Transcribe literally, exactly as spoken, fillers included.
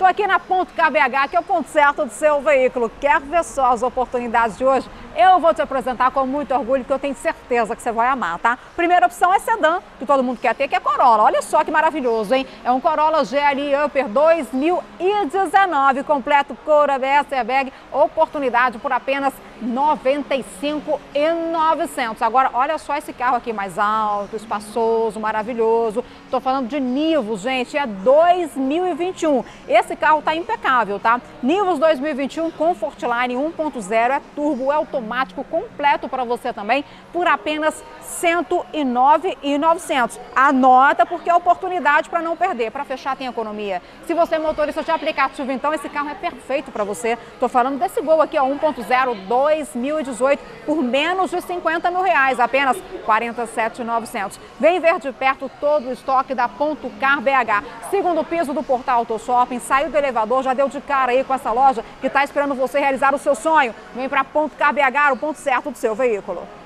Estou aqui na Ponto Car B H, que é o ponto certo do seu veículo. Quer ver só as oportunidades de hoje? Eu vou te apresentar com muito orgulho, que eu tenho certeza que você vai amar, tá? Primeira opção é sedã, que todo mundo quer ter, que é Corolla. Olha só que maravilhoso, hein? É um Corolla G L I Upper dois mil e dezenove, completo couro, A B S, airbag, oportunidade por apenas noventa e cinco mil e novecentos. Agora, olha só esse carro aqui mais alto, espaçoso, maravilhoso. Estou falando de Nivus, gente, é dois mil e vinte e um. Esse carro tá impecável, tá? Nivus dois mil e vinte e um Comfortline um ponto zero, é turbo, é automático, completo para você também, por apenas cento e nove mil e novecentos. Anota, porque é oportunidade para não perder. Para fechar, tem economia. Se você é motorista de aplicativo, então esse carro é perfeito para você. Tô falando desse Gol aqui, ó, um ponto zero, dois mil e dezoito, por menos de cinquenta mil reais, apenas quarenta e sete mil e novecentos. Vem ver de perto todo o estoque da Ponto Car B H. Segundo piso do Portal Auto Shopping, saiu do elevador, já deu de cara aí com essa loja que está esperando você realizar o seu sonho. Vem para Ponto Car B H, o ponto certo do seu veículo.